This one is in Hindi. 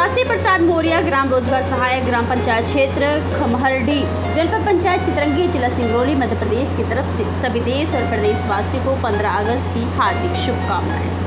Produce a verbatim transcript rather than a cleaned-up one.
काशी प्रसाद मौर्य, ग्राम रोजगार सहायक, ग्राम पंचायत क्षेत्र खमहरडी, जनपद पंचायत चितरंगी, जिला सिंगरौली, मध्य प्रदेश की तरफ से सभी देश और प्रदेशवासियों को पंद्रह अगस्त की हार्दिक शुभकामनाएं।